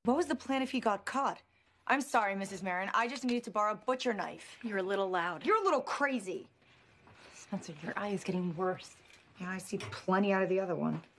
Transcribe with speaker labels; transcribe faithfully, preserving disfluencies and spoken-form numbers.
Speaker 1: What was the plan if he got caught? I'm sorry, Missus Marin. I just needed to borrow a butcher knife.
Speaker 2: You're a little loud.
Speaker 1: You're a little crazy.
Speaker 2: Spencer, your eye is getting worse.
Speaker 1: Yeah, I see plenty out of the other one.